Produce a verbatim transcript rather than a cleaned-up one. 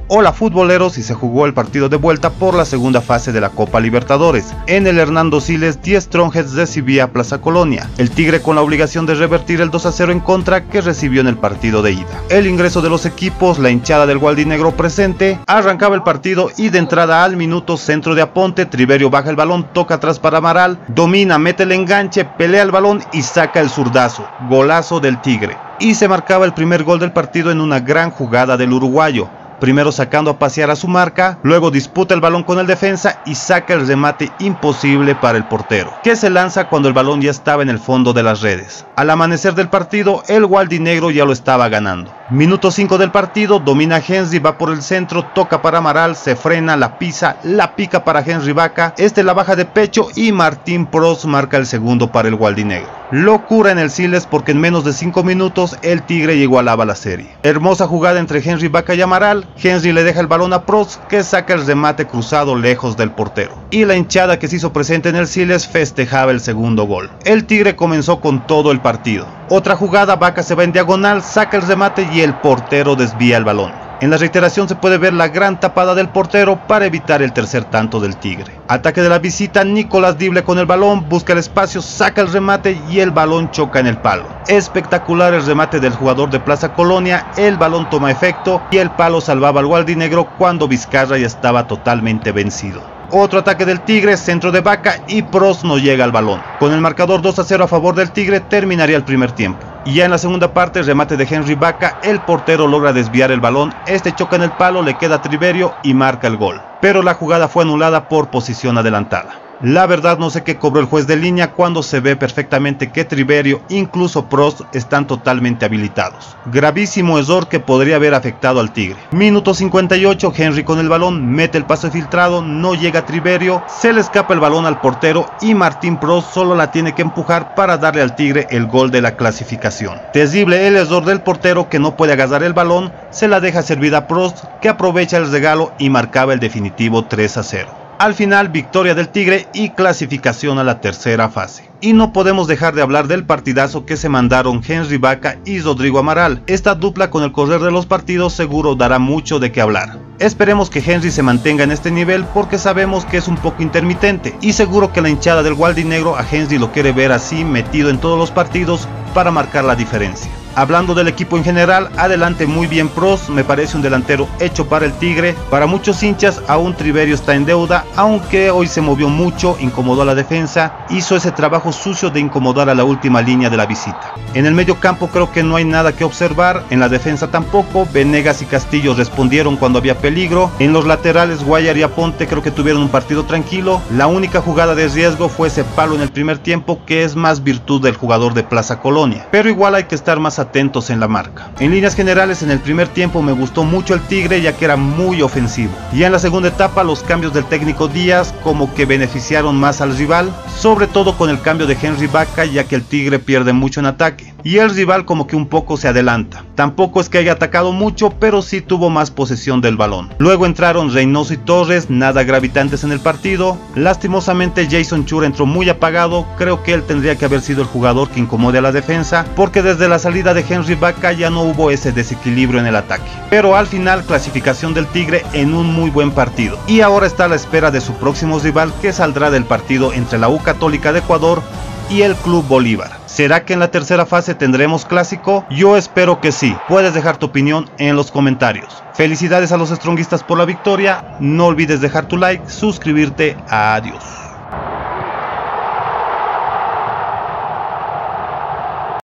Hola futboleros, y se jugó el partido de vuelta por la segunda fase de la Copa Libertadores. En el Hernando Siles, Die Strongheads recibía a Plaza Colonia. El Tigre con la obligación de revertir el dos a cero en contra que recibió en el partido de ida. El ingreso de los equipos, la hinchada del Gualdinegro presente, arrancaba el partido y de entrada al minuto, centro de Aponte, Triverio baja el balón, toca atrás para Amaral, domina, mete el enganche, pelea el balón y saca el zurdazo. Golazo del Tigre. Y se marcaba el primer gol del partido en una gran jugada del uruguayo. Primero sacando a pasear a su marca, luego disputa el balón con el defensa y saca el remate imposible para el portero, que se lanza cuando el balón ya estaba en el fondo de las redes. Al amanecer del partido, el Gualdinegro ya lo estaba ganando. Minuto cinco del partido, domina Henry, va por el centro, toca para Amaral, se frena, la pisa, la pica para Henry Vaca, este la baja de pecho y Martín Prost marca el segundo para el Gualdinegro. Locura en el Siles porque en menos de cinco minutos el Tigre igualaba la serie. Hermosa jugada entre Henry Vaca y Amaral, Henry le deja el balón a Prost que saca el remate cruzado lejos del portero. Y la hinchada que se hizo presente en el Siles festejaba el segundo gol. El Tigre comenzó con todo el partido. Otra jugada, Vaca se va en diagonal, saca el remate y el portero desvía el balón. En la reiteración se puede ver la gran tapada del portero para evitar el tercer tanto del Tigre. Ataque de la visita, Nicolás Dible con el balón, busca el espacio, saca el remate y el balón choca en el palo. Espectacular el remate del jugador de Plaza Colonia, el balón toma efecto y el palo salvaba al Gualdinegro cuando Vizcarra ya estaba totalmente vencido. Otro ataque del Tigre, centro de Vaca y Prost no llega al balón. Con el marcador dos a cero a favor del Tigre terminaría el primer tiempo. Y ya en la segunda parte, remate de Henry Vaca, el portero logra desviar el balón, este choca en el palo, le queda a Triverio y marca el gol. Pero la jugada fue anulada por posición adelantada. La verdad no sé qué cobró el juez de línea cuando se ve perfectamente que Triverio, incluso Prost, están totalmente habilitados. Gravísimo error que podría haber afectado al Tigre. Minuto cincuenta y ocho, Henry con el balón, mete el pase filtrado, no llega Triverio, se le escapa el balón al portero y Martín Prost solo la tiene que empujar para darle al Tigre el gol de la clasificación. Terrible el error del portero que no puede agarrar el balón, se la deja servida a Prost que aprovecha el regalo y marcaba el definitivo tres a cero. Al final, victoria del Tigre y clasificación a la tercera fase. Y no podemos dejar de hablar del partidazo que se mandaron Henry Vaca y Rodrigo Amaral. Esta dupla con el correr de los partidos seguro dará mucho de qué hablar. Esperemos que Henry se mantenga en este nivel porque sabemos que es un poco intermitente. Y seguro que la hinchada del Gualdinegro a Henry lo quiere ver así metido en todos los partidos para marcar la diferencia. Hablando del equipo en general, adelante muy bien Prost, me parece un delantero hecho para el Tigre. Para muchos hinchas aún Triverio está en deuda, aunque hoy se movió mucho, incomodó a la defensa, hizo ese trabajo sucio de incomodar a la última línea de la visita. En el medio campo creo que no hay nada que observar, en la defensa tampoco, Venegas y Castillo respondieron cuando había peligro, en los laterales Guayar y Aponte creo que tuvieron un partido tranquilo, la única jugada de riesgo fue ese palo en el primer tiempo que es más virtud del jugador de Plaza Colonia, pero igual hay que estar más atentos en la marca. En líneas generales en el primer tiempo me gustó mucho el Tigre ya que era muy ofensivo. Ya en la segunda etapa los cambios del técnico Díaz como que beneficiaron más al rival, sobre todo con el cambio de Henry Vaca ya que el Tigre pierde mucho en ataque. Y el rival como que un poco se adelanta. Tampoco es que haya atacado mucho, pero sí tuvo más posesión del balón. Luego entraron Reynoso y Torres, nada gravitantes en el partido. Lastimosamente Jason Chura entró muy apagado, creo que él tendría que haber sido el jugador que incomode a la defensa, porque desde la salida de Henry Vaca ya no hubo ese desequilibrio en el ataque. Pero al final clasificación del Tigre en un muy buen partido. Y ahora está a la espera de su próximo rival que saldrá del partido entre la U Católica de Ecuador y el Club Bolívar. ¿Será que en la tercera fase tendremos clásico? Yo espero que sí. Puedes dejar tu opinión en los comentarios. Felicidades a los stronguistas por la victoria. No olvides dejar tu like, suscribirte. Adiós.